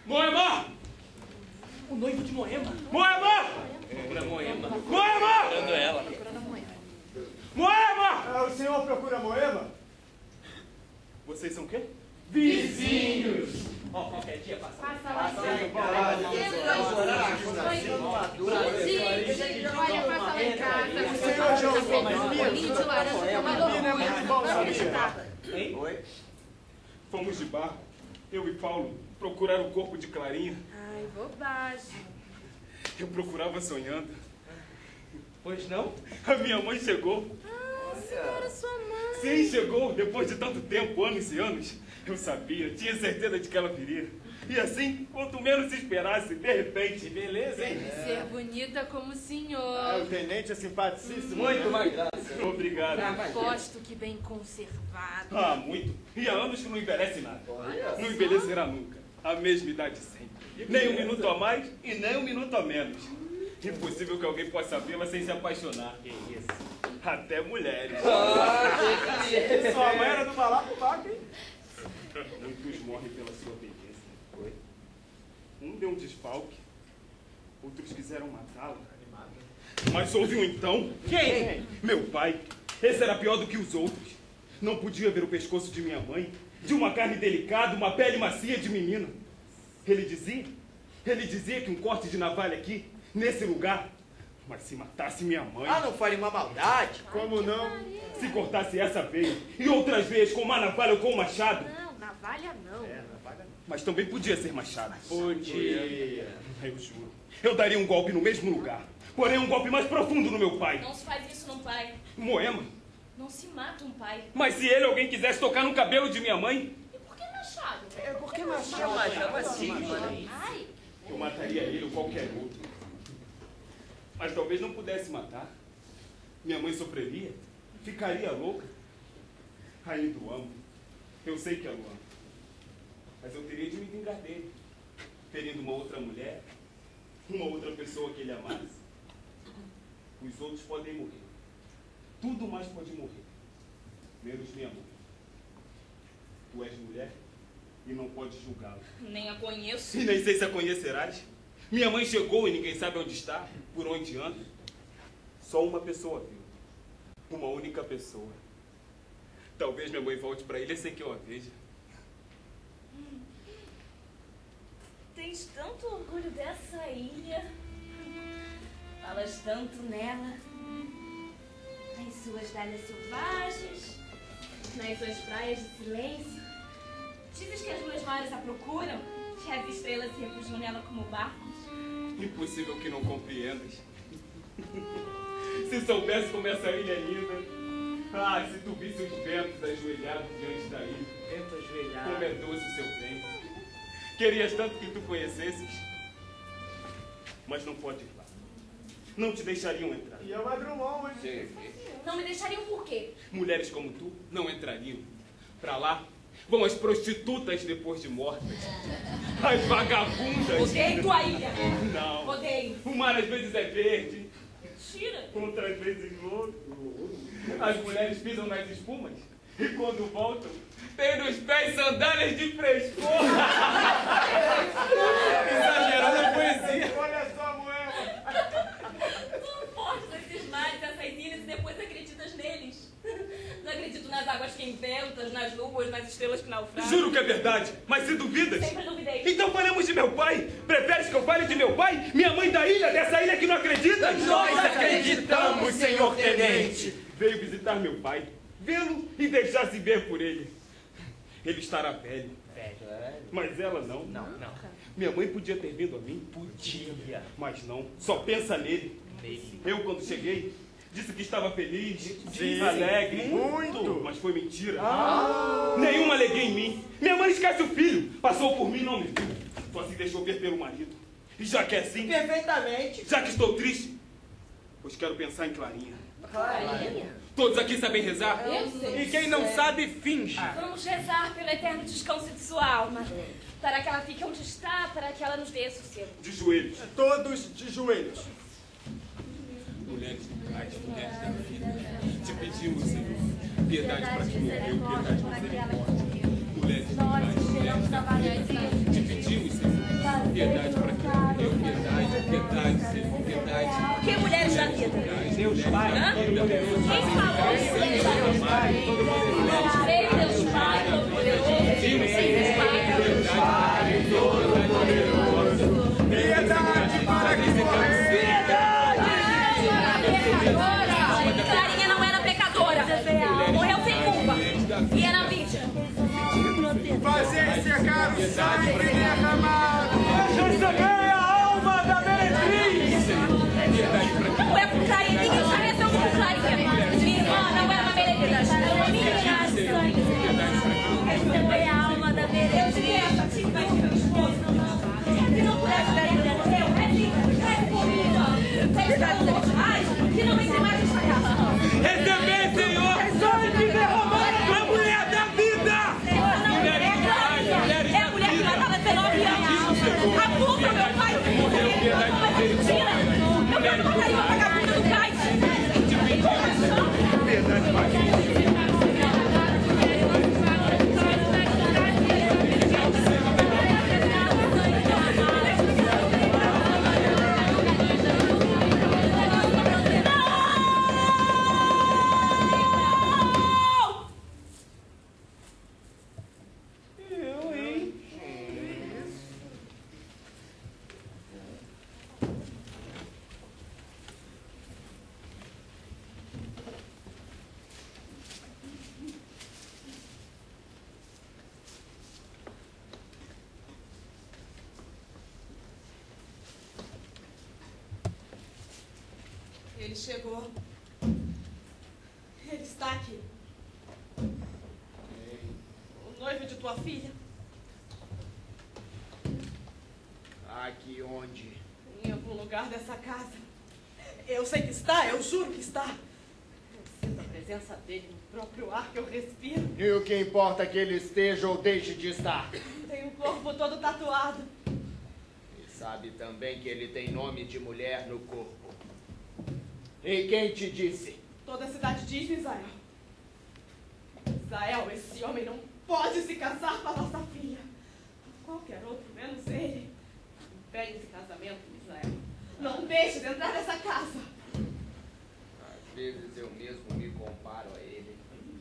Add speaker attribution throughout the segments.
Speaker 1: Moema!
Speaker 2: O noivo de Moema?
Speaker 1: Moema!
Speaker 2: Procura Moema.
Speaker 1: Moema!
Speaker 2: Procurando ela.
Speaker 1: Moema!
Speaker 3: O senhor procura Moema?
Speaker 1: Vocês são o quê?
Speaker 2: Vizinhos! Ó, qualquer dia passa lá.
Speaker 4: Olha, passa lá em casa. Um bolinho de laranja que é uma loucura. Vamos visitar.
Speaker 1: Oi? Fomos de barco, eu e Paulo, procurar o corpo de Clarinha.
Speaker 4: Ai, bobagem.
Speaker 1: Eu procurava sonhando.
Speaker 2: Pois não?
Speaker 1: A minha mãe chegou.
Speaker 4: Ah, senhora, sua mãe.
Speaker 1: Sim, chegou. Depois de tanto tempo, anos e anos. Eu sabia, tinha certeza de que ela viria. E assim, quanto menos se esperasse, de repente...
Speaker 2: Beleza, hein?
Speaker 4: Deve ser bonita como o senhor.
Speaker 3: O tenente é simpaticíssimo.
Speaker 2: Muito mais graça.
Speaker 1: Obrigado.
Speaker 4: Gosto que bem conservado.
Speaker 1: Ah, muito. E há anos que não envelhece nada. Não envelhecerá nunca. A mesma idade sempre. Nem um minuto a mais e nem um minuto a menos. Impossível que alguém possa vê-la sem se apaixonar.
Speaker 2: Que isso?
Speaker 1: Até mulheres.
Speaker 3: Sua mãe era do balacobaco, hein?
Speaker 1: Muitos morrem pela sua beleza. Um deu um desfalque. Outros quiseram matá-lo. Mas houve um então.
Speaker 2: Quem?
Speaker 1: Meu pai. Esse era pior do que os outros. Não podia ver o pescoço de minha mãe, de uma carne delicada, uma pele macia de menina. Ele dizia que um corte de navalha aqui, nesse lugar, mas se matasse minha mãe...
Speaker 2: Ah, não faria uma maldade?
Speaker 3: Como não?
Speaker 1: Se cortasse essa veia, e outras vezes com uma navalha ou com um machado.
Speaker 4: Não, navalha não.
Speaker 1: Mas também podia ser machado.
Speaker 2: Podia.
Speaker 1: Eu juro. Eu daria um golpe no mesmo lugar. Porém, um golpe mais profundo no meu pai.
Speaker 5: Não se faz isso num pai.
Speaker 1: Moema.
Speaker 5: Não se mata um pai.
Speaker 1: Mas se ele ou alguém quisesse tocar no cabelo de minha mãe,
Speaker 5: E por que machado?
Speaker 2: Por que machado assim, mano?
Speaker 5: Ai,
Speaker 1: eu mataria ele ou qualquer outro. Mas talvez não pudesse matar. Minha mãe sofreria. Ficaria louca. Ainda o amo. Eu sei que eu o amo. Mas eu teria de me vingar dele. Ferindo uma outra mulher. Uma outra pessoa que ele amasse. Os outros podem morrer. Tudo mais pode morrer. Menos minha mãe. Tu és mulher e não podes julgá-la.
Speaker 5: nem a conheço.
Speaker 1: E nem sei se a conhecerás. Minha mãe chegou e ninguém sabe onde está, por onde anda. Só uma pessoa viu. Uma única pessoa. Talvez minha mãe volte para ele sem que eu a veja.
Speaker 5: Tens tanto orgulho dessa ilha. Falas tanto nela. Nas suas dalhas selvagens. Nas suas praias de silêncio. Dizes que as luas mares a procuram. Que as estrelas se refugiam nela como barcos.
Speaker 1: Impossível que não compreendas. Se soubesse como essa ilha é linda. Ah, se tu visse os ventos ajoelhados diante da ilha.
Speaker 2: Vento ajoelhado.
Speaker 1: Como é doce o seu vento. Querias tanto que tu conhecesses. Mas não pode ir lá. Não te deixariam entrar.
Speaker 3: E é uma Drummond, hein?
Speaker 5: Não me deixariam por quê?
Speaker 1: Mulheres como tu não entrariam. Pra lá vão as prostitutas depois de mortas. As vagabundas.
Speaker 5: Odeio tua ilha.
Speaker 1: Não.
Speaker 5: Odeio.
Speaker 1: O mar às vezes é verde,
Speaker 5: Tira.
Speaker 1: outras vezes louco. As mulheres pisam nas espumas e quando voltam, têm nos pés sandálias de frescor.
Speaker 2: Exagerando a poesia.
Speaker 3: Olha só, Moema.
Speaker 5: Tu fortes esses mares, essas ilhas e depois acreditas neles. Não acredito nas águas que inventas, nas luas, nas estrelas que naufragam.
Speaker 1: Juro que é verdade, mas se duvidas...
Speaker 5: Sempre duvidei.
Speaker 1: Então falemos de meu pai. Preferes que eu fale de meu pai? Minha mãe da ilha, dessa ilha que não acredita?
Speaker 2: Nós acreditamos, senhor tenente.
Speaker 1: Veio visitar meu pai, vê-lo e deixar-se ver por ele. Ele estará velho, mas ela não.
Speaker 2: Não.
Speaker 1: Minha mãe podia ter vindo a mim,
Speaker 2: Podia.
Speaker 1: mas não. Só pensa nele.
Speaker 2: Nele.
Speaker 1: Eu, quando cheguei, disse que estava feliz,
Speaker 3: Sim,
Speaker 1: alegre.
Speaker 3: muito.
Speaker 1: Mas foi mentira. Nenhuma alegria em mim. Minha mãe esquece o filho. Passou por mim e não me viu. Só se deixou ver pelo marido. E já que é assim,
Speaker 2: Perfeitamente.
Speaker 1: já que estou triste, pois quero pensar em Clarinha.
Speaker 5: Clarinha.
Speaker 1: Todos aqui sabem rezar?
Speaker 5: Eu sei.
Speaker 2: E quem não sabe, finge.
Speaker 5: Vamos rezar pelo eterno descanso de sua alma. Para que ela fique onde está, para que ela nos dê sossego.
Speaker 1: De joelhos.
Speaker 3: Todos de joelhos.
Speaker 1: Mulheres do cais, mulheres da vida, te pedimos, Senhor, piedade para quem morreu, piedade e misericórdia. Mulheres do cais, mulheres da vida, te pedimos, Senhor,
Speaker 6: piedade para quem? Eu, piedade, Senhor, piedade.
Speaker 5: Que mulheres da vida?
Speaker 3: Deus Pai,
Speaker 5: Hã?
Speaker 3: Todo-Poderoso.
Speaker 5: Quem falou isso? Veio Deus Pai, Todo-Poderoso. Veio Deus Pai, Todo-Poderoso.
Speaker 3: Piedade para quem morreu.
Speaker 5: Clarinha não era pecadora. Morreu sem culpa. E era vítima.
Speaker 3: Fazer secar o sangue derramado. Receber a alma da meretriz.
Speaker 5: Não é por Clarinha. Ninguém conheceu por Clarinha. Minha irmã não era uma meretriz. Era uma minha sangue. Receber a alma da meretriz. Se não pudesse dar ainda, eu reze comigo. Que não vem mais esta casa.
Speaker 6: Receber, Senhor, sangue derramado para a mulher da vida.
Speaker 5: É a mulher que matava 19 anos. Abusa meu pai. Mas é mentira. Meu pai não mataria uma vagabunda do cais.
Speaker 1: Piedade para quem?
Speaker 7: Ele chegou. Ele está aqui. O noivo de tua filha.
Speaker 8: Aqui onde?
Speaker 7: Em algum lugar dessa casa. Eu sei que está, eu juro que está. Eu sinto a presença dele no próprio ar que eu respiro.
Speaker 8: E o que importa é que ele esteja ou deixe de estar?
Speaker 7: Tem o corpo todo tatuado.
Speaker 8: E sabe também que ele tem nome de mulher no corpo. E quem te disse?
Speaker 7: Toda a cidade diz, Misael. Misael, esse homem não pode se casar com a nossa filha. Qualquer outro, menos ele. Impede esse casamento, Misael. Não deixe de entrar nessa casa.
Speaker 8: Às vezes eu mesmo me comparo a ele.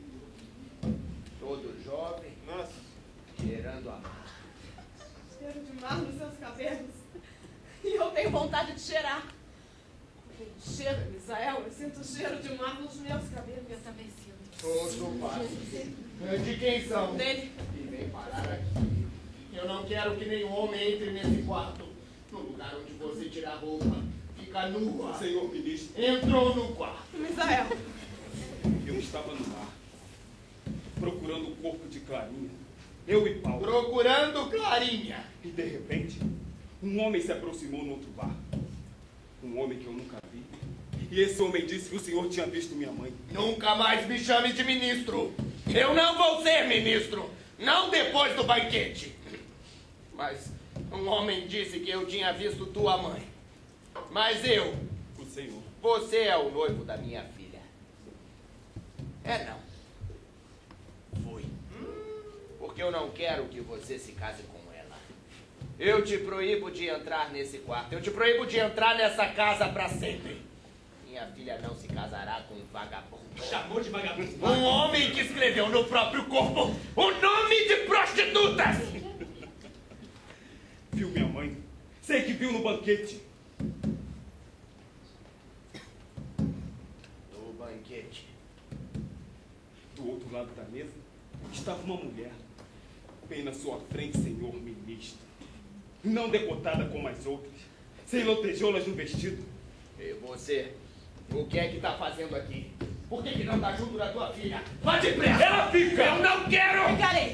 Speaker 8: Todo jovem, cheirando a mar.
Speaker 7: Cheiro de mar nos seus cabelos. E eu tenho vontade de cheirar. Quando ele cheira, Misael, eu sinto o cheiro de mar nos meus cabelos. Eu também sinto.
Speaker 8: Todo passo. De quem são?
Speaker 7: Dele.
Speaker 8: E vem parar aqui. Eu não quero que nenhum homem entre nesse quarto. No lugar onde você tira a roupa, fica nua.
Speaker 1: Senhor ministro,
Speaker 8: Entrou no quarto.
Speaker 7: Misael.
Speaker 1: eu estava no mar, procurando o corpo de Clarinha. Eu e Paulo.
Speaker 8: Procurando Clarinha.
Speaker 1: E de repente, um homem se aproximou no outro bar. Um homem que eu nunca vi. E esse homem disse que o senhor tinha visto minha mãe.
Speaker 8: Nunca mais me chame de ministro. Eu não vou ser ministro. Não depois do banquete. Mas um homem disse que eu tinha visto tua mãe. Mas eu...
Speaker 1: O senhor.
Speaker 8: Você é o noivo da minha filha. É não. Fui. Porque eu não quero que você se case com ela. Eu te proíbo de entrar nesse quarto. Eu te proíbo de entrar nessa casa para sempre. Minha filha não se casará com um vagabundo.
Speaker 2: Chamou de vagabundo.
Speaker 8: Um homem que escreveu no próprio corpo o nome de prostitutas.
Speaker 1: Viu minha mãe? Sei que viu no banquete.
Speaker 8: No banquete.
Speaker 1: Do outro lado da mesa estava uma mulher. Bem na sua frente, senhor ministro. Não decotada como as outras. Sem lantejoulas no vestido.
Speaker 8: E você? O que é que tá fazendo aqui? Por que não tá junto da tua filha? Vá depressa!
Speaker 1: Ela fica!
Speaker 8: Eu não quero!
Speaker 7: Ficarei.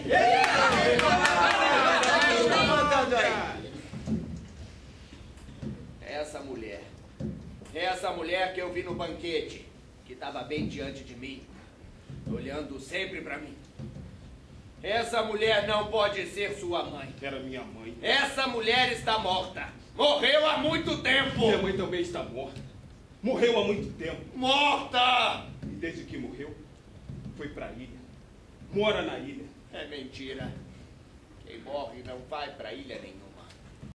Speaker 8: Essa mulher que eu vi no banquete, que estava bem diante de mim, olhando sempre para mim. Essa mulher não pode ser sua mãe.
Speaker 1: Era minha mãe.
Speaker 8: Essa mulher está morta. Morreu há muito tempo.
Speaker 1: Minha mãe também está morta. Morreu há muito tempo.
Speaker 8: Morta!
Speaker 1: E desde que morreu, foi para a ilha. Mora na ilha.
Speaker 8: É mentira. Quem morre não vai para ilha nenhuma.